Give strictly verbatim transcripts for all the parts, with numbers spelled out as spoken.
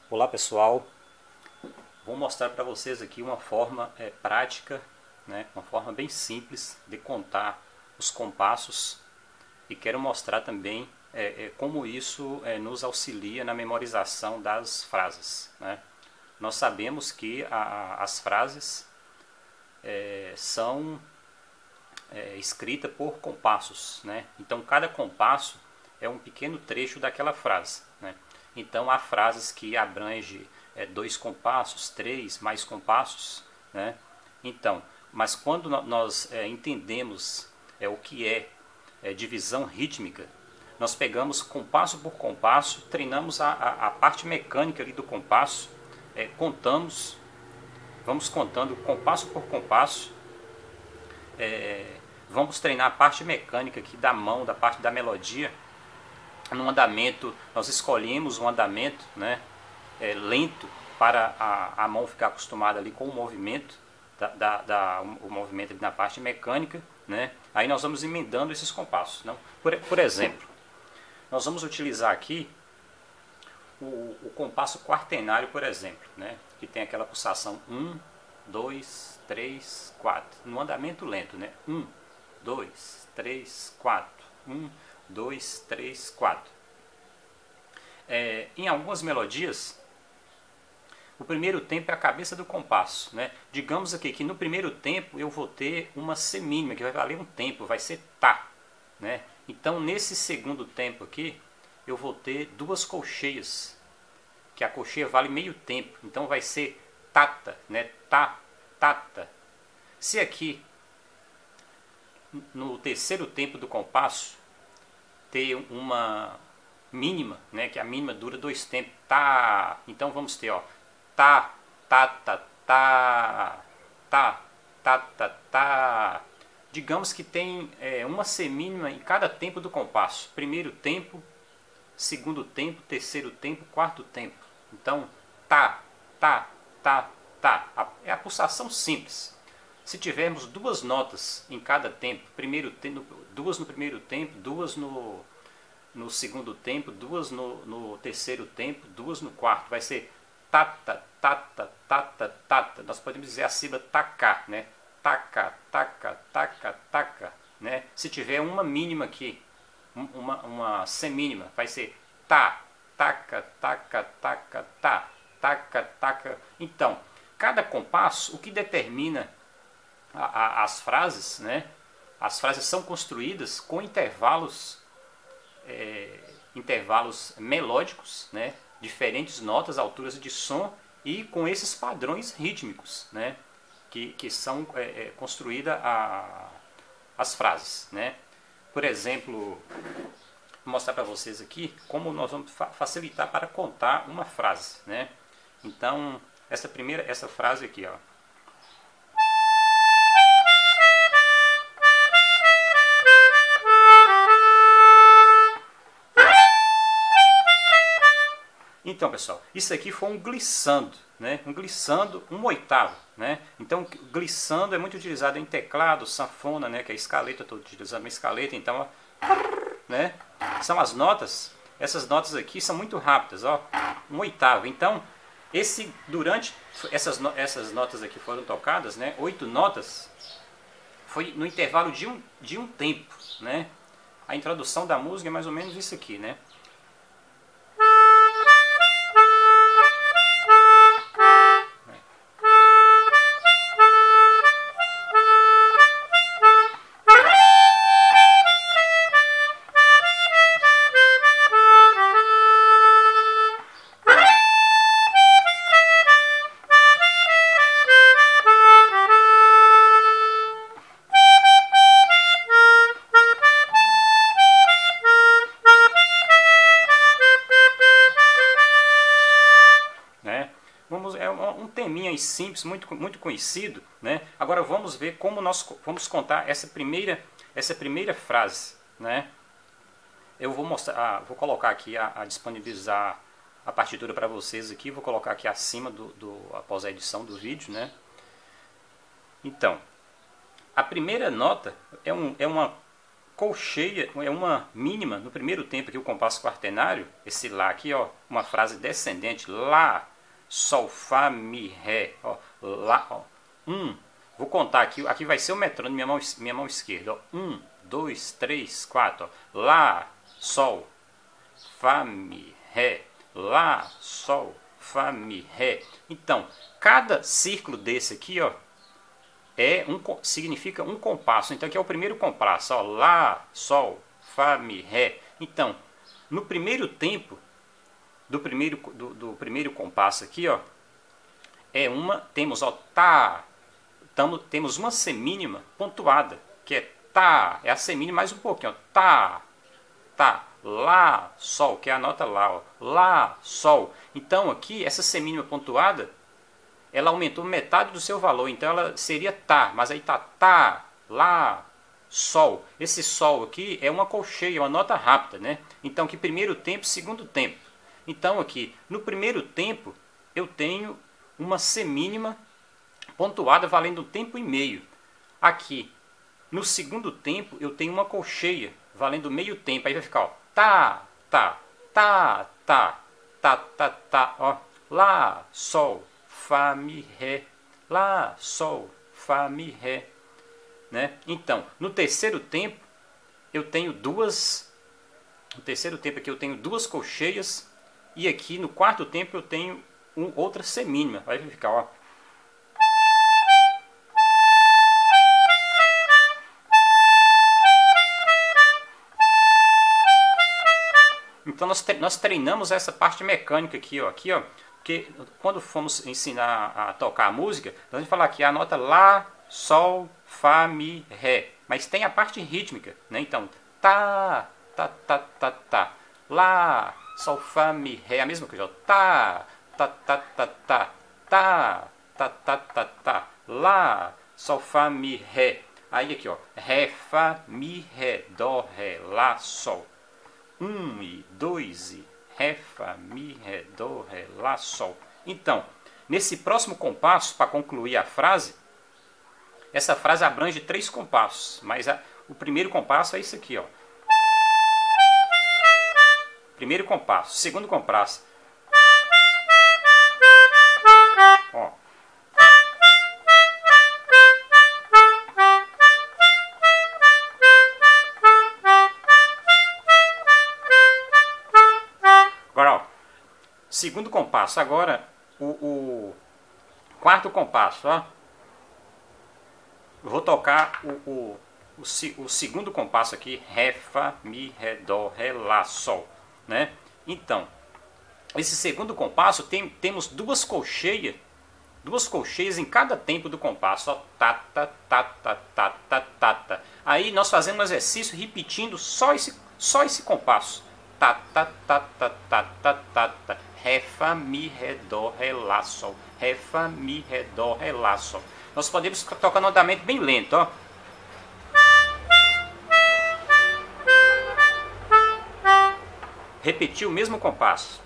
Olá pessoal, vou mostrar para vocês aqui uma forma é, prática, né, uma forma bem simples de contar os compassos e quero mostrar também é, é, como isso é, nos auxilia na memorização das frases. Né? Nós sabemos que a, as frases é, são é, escritas por compassos, né? Então cada compasso é um pequeno trecho daquela frase. Né? Então há frases que abrangem é, dois compassos, três, mais compassos. Né? Então, mas quando nós é, entendemos é, o que é, é divisão rítmica, nós pegamos compasso por compasso, treinamos a, a, a parte mecânica ali do compasso, é, contamos, vamos contando compasso por compasso, é, vamos treinar a parte mecânica aqui da mão, da parte da melodia. No andamento, nós escolhemos um andamento, né, é, lento para a, a mão ficar acostumada ali com o movimento, da, da, da, o movimento ali na parte mecânica. Né? Aí nós vamos emendando esses compassos. Não? Por, por exemplo, nós vamos utilizar aqui o, o compasso quaternário, por exemplo, né? Que tem aquela pulsação um, dois, três, quatro, no andamento lento. Né? um, dois, três, quatro, um, dois, três, quatro. É, em algumas melodias, o primeiro tempo é a cabeça do compasso. Né? Digamos aqui que no primeiro tempo eu vou ter uma semínima, que vai valer um tempo, vai ser Tá. Né? Então nesse segundo tempo aqui, eu vou ter duas colcheias, que a colcheia vale meio tempo. Então vai ser Tata, né? Tá, Tata. Se aqui, no terceiro tempo do compasso, ter uma mínima, né, que a mínima dura dois tempos, tá, então vamos ter, ó, tá, tá, tá, tá, tá, tá, tá, tá. Digamos que tem é, uma semínima em cada tempo do compasso, primeiro tempo, segundo tempo, terceiro tempo, quarto tempo. Então, tá, tá, tá, tá, é a pulsação simples. Se tivermos duas notas em cada tempo, primeiro tempo, duas no primeiro tempo, duas no, no segundo tempo, duas no, no terceiro tempo, duas no quarto, vai ser tata, tata, tata, tata. Nós podemos dizer a sílaba tacar, né? Taca, taca, taca, taca. Né? Se tiver uma mínima aqui, uma, uma semínima, vai ser tá, taca, taca, taca, tá, taca, taca. Então, cada compasso, o que determina a, a, as frases, né? As frases são construídas com intervalos, é, intervalos melódicos, né? Diferentes notas, alturas de som e com esses padrões rítmicos, né? Que, que são é, é, construídas a, as frases, né? Por exemplo, vou mostrar para vocês aqui como nós vamos fa facilitar para contar uma frase, né? Então, essa primeira, essa frase aqui, ó. Então, pessoal, isso aqui foi um glissando, né? Um glissando, um oitavo, né? Então, glissando é muito utilizado em teclado, sanfona, né? Que é a escaleta, estou utilizando uma escaleta, então, ó, né? São as notas. Essas notas aqui são muito rápidas, ó, um oitavo. Então, esse durante essas essas notas aqui foram tocadas, né? Oito notas, foi no intervalo de um de um tempo, né? A introdução da música é mais ou menos isso aqui, né? Vamos, é um teminha simples, muito, muito conhecido, né? Agora vamos ver como nós vamos contar essa primeira, essa primeira frase, né? Eu vou mostrar, ah, vou colocar aqui a, a disponibilizar a partitura para vocês aqui, vou colocar aqui acima do, do após a edição do vídeo, né? Então, a primeira nota é, um, é uma colcheia, é uma mínima no primeiro tempo aqui, o compasso quaternário, esse Lá aqui, ó, uma frase descendente, Lá, Sol, Fá, Mi, Ré, ó, Lá, ó, um, vou contar aqui, aqui vai ser o metrônomo, minha mão, minha mão esquerda, ó, um, dois, três, quatro, ó, Lá, Sol, Fá, Mi, Ré, Lá, Sol, Fá, Mi, Ré. Então, cada círculo desse aqui, ó, é um, significa um compasso. Então, aqui é o primeiro compasso, ó, Lá, Sol, Fá, Mi, Ré. Então, no primeiro tempo do primeiro, do, do primeiro compasso aqui, ó, é uma, temos, ó, Tá, tamo, temos uma semínima pontuada, que é Tá, é a semínima mais um pouquinho, ó, Tá, Tá, Lá, Sol, que é a nota Lá, ó, Lá, Sol. Então, aqui, essa semínima pontuada, ela aumentou metade do seu valor, então ela seria Tá, mas aí tá Tá, Lá, Sol. Esse Sol aqui é uma colcheia, uma nota rápida, né? Então, que primeiro tempo, segundo tempo. Então, aqui, no primeiro tempo, eu tenho uma semínima pontuada valendo um tempo e meio. Aqui, no segundo tempo, eu tenho uma colcheia valendo meio tempo. Aí vai ficar, ó, Tá, Tá, Tá, Tá, Tá, Tá, Tá, ó, Lá, Sol, Fá, Mi, Ré, Lá, Sol, Fá, Mi, Ré, né? Então, no terceiro tempo, eu tenho duas, no terceiro tempo aqui eu tenho duas colcheias, e aqui no quarto tempo eu tenho um, outra semínima. Vai ficar, ó. Então nós, nós treinamos essa parte mecânica aqui, ó, aqui, ó, porque quando fomos ensinar a tocar a música, nós vamos falar aqui a nota Lá, Sol, Fá, Mi, Ré, mas tem a parte rítmica, né? Então, Tá, Tá, Tá, Tá, Tá, Lá, Sol, Fá, Mi, Ré, a mesma coisa, ó, Tá, Tá, Tá, Tá, Tá, Tá, Tá, Tá, Tá, Tá, Lá, Sol, Fá, Mi, Ré. Aí aqui, ó, Ré, Fá, Mi, Ré, Dó, Ré, Lá, Sol. Um e dois e Ré, Fá, Mi, Ré, Dó, Ré, Lá, Sol. Então, nesse próximo compasso, para concluir a frase, essa frase abrange três compassos, mas a, o primeiro compasso é isso aqui, ó. Primeiro compasso, segundo compasso. Ó. Agora, ó, segundo compasso. Agora, o, o quarto compasso, ó. Eu vou tocar o, o, o, o segundo compasso aqui, Ré, Fá, Mi, Ré, Dó, Ré, Lá, Sol, né? Então, esse segundo compasso tem, temos duas colcheias, duas colcheias em cada tempo do compasso, ó, tá, tá, tá, tá, tá, tá, tá, tá. Aí nós fazemos um exercício repetindo só esse, só esse compasso, tá, tá, tá, tá, tá, tá, tá, tá, Ré, Fá, Mi, Ré, Dó, Ré, Lá, Sol, Ré, Fá, Mi, Ré, Dó, Ré, Lá, Sol. Nós podemos tocar no andamento bem lento, ó. Repetir o mesmo compasso.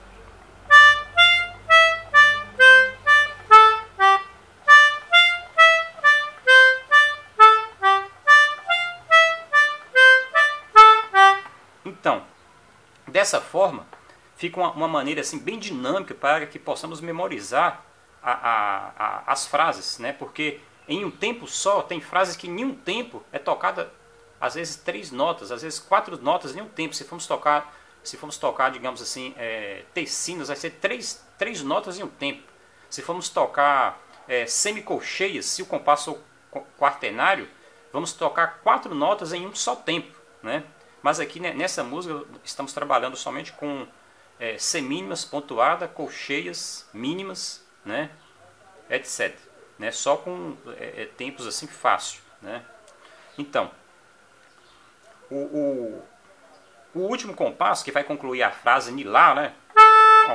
Então, dessa forma, fica uma, uma maneira assim bem dinâmica para que possamos memorizar A, a, a, as frases, né? Porque em um tempo só tem frases que em um tempo é tocada às vezes três notas, às vezes quatro notas em um tempo. Se formos tocar, se formos tocar, digamos assim, é, tecinas, vai ser três, três notas em um tempo. Se formos tocar é, semicolcheias, se o compasso quaternário, vamos tocar quatro notas em um só tempo, né? Mas aqui, né, nessa música estamos trabalhando somente com é, semínimas pontuada, colcheias mínimas, né, etc, né, só com é, tempos assim fácil, né. Então, o, o, o último compasso que vai concluir a frase ni lá, né, ó,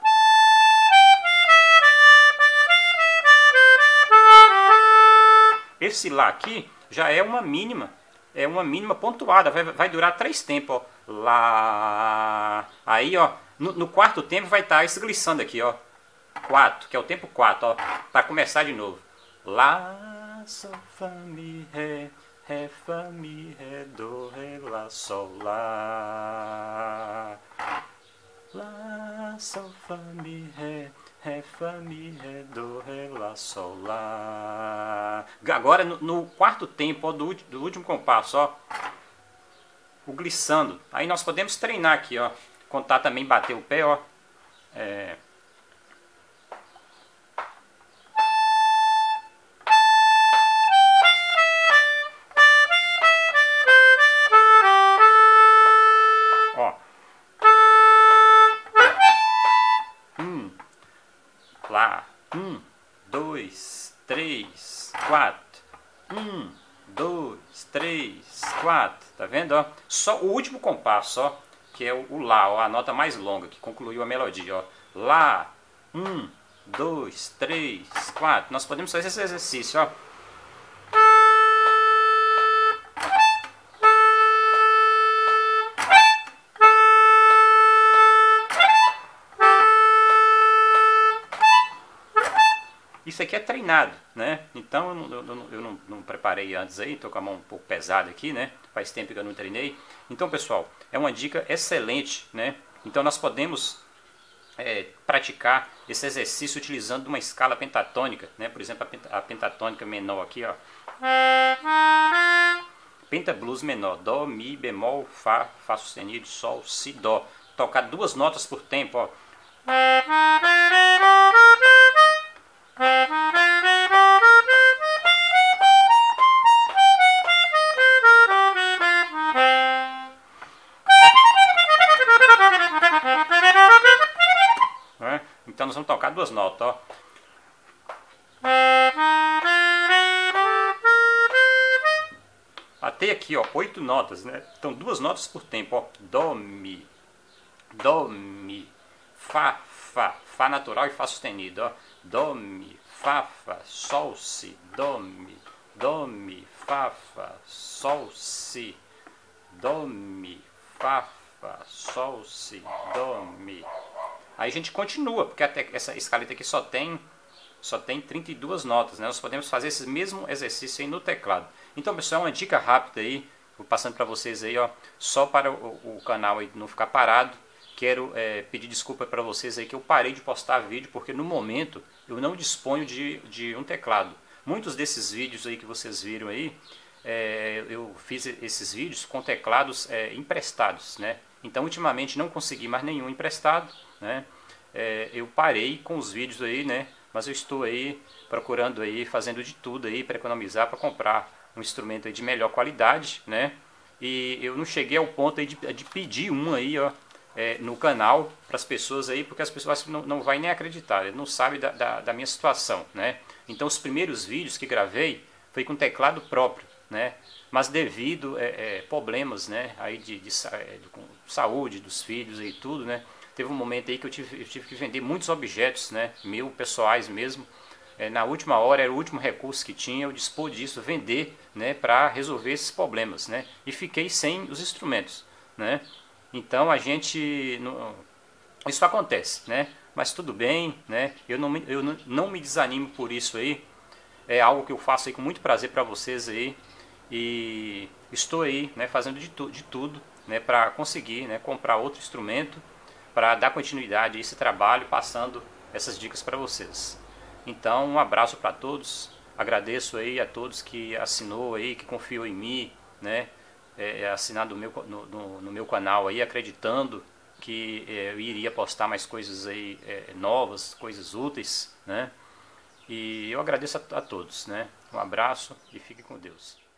esse lá aqui já é uma mínima, é uma mínima pontuada, vai, vai durar três tempos, ó, lá, aí, ó, no, no quarto tempo vai estar esgliçando aqui, ó, quatro, que é o tempo quatro, ó, para começar de novo. Lá, Sol, Fá, Mi, Ré, Ré, Fá, Mi, Ré, Do, Ré, Lá, Sol, Lá. Lá, Sol, Fá, Mi, Ré, Ré, Fá, Mi, Ré, Do, Ré, Lá, Sol, Lá. Agora no, no quarto tempo, ó, do, do último compasso, ó, o glissando. Aí nós podemos treinar aqui, ó, contar também, bater o pé, ó. É... Ó. Um, Lá. Um, dois, três, quatro. Um, dois, três, quatro. Tá vendo, ó? Só o último compasso, ó, que é o, o Lá, ó, a nota mais longa, que concluiu a melodia, ó. Lá. Um, dois, três, quatro. Nós podemos fazer esse exercício, ó. Isso aqui é treinado, né? Então eu, não, eu, não, eu não, não preparei antes aí, estou com a mão um pouco pesada aqui, né? Faz tempo que eu não treinei. Então, pessoal, é uma dica excelente, né? Então nós podemos é, praticar esse exercício utilizando uma escala pentatônica, né? Por exemplo, a, pent a pentatônica menor aqui, ó. Pentablues menor, Dó, Mi, bemol, Fá, Fá sustenido, Sol, Si, Dó. Tocar duas notas por tempo, ó. Então nós vamos tocar duas notas, ó. Até aqui, ó, oito notas, né? Então duas notas por tempo, ó. Dó, Mi, Dó, Mi, Fá, Fá, Fá natural e Fá sustenido, ó. Dó, Mi, Fá, Fá, Sol, Si, Dó, Mi, Dó, Mi, Fá, Fá, Sol, Si, Dó, Mi, Fá, Fá, Sol, Si, Dó, Mi. Aí a gente continua, porque até essa escaleta aqui só tem, só tem trinta e duas notas, né? Nós podemos fazer esse mesmo exercício aí no teclado. Então, pessoal, uma dica rápida aí, vou passando para vocês aí, ó, só para o, o canal aí não ficar parado. Quero é, pedir desculpa para vocês aí que eu parei de postar vídeo, porque no momento eu não disponho de, de um teclado. Muitos desses vídeos aí que vocês viram aí, é, eu fiz esses vídeos com teclados é, emprestados, né? Então, ultimamente não consegui mais nenhum emprestado, né? É, eu parei com os vídeos aí, né? Mas eu estou aí procurando aí, fazendo de tudo aí para economizar, para comprar um instrumento aí de melhor qualidade, né? E eu não cheguei ao ponto aí de, de pedir um aí, ó, é, no canal para as pessoas aí, porque as pessoas não, não vai nem acreditar, não sabem da, da, da minha situação, né? Então, os primeiros vídeos que gravei foi com teclado próprio, né? Mas devido a é, é, problemas, né, aí de, de, de com saúde dos filhos e tudo, né, teve um momento aí que eu tive, eu tive que vender muitos objetos, né, mil pessoais mesmo. É, na última hora era o último recurso que tinha, eu dispor disso, vender, né, para resolver esses problemas, né, e fiquei sem os instrumentos, né. Então a gente, não, isso acontece, né, mas tudo bem, né, eu não, eu não, não me desanimo por isso aí. É algo que eu faço aí com muito prazer para vocês aí. E estou aí, né, fazendo de, tu, de tudo, né, para conseguir, né, comprar outro instrumento para dar continuidade a esse trabalho, passando essas dicas para vocês. Então, um abraço para todos. Agradeço aí a todos que assinou aí, que confiou em mim, né, é, assinar no meu, no, no, no meu canal aí, acreditando que é, eu iria postar mais coisas aí é, novas, coisas úteis, né. E eu agradeço a, a todos, né. Um abraço e fique com Deus.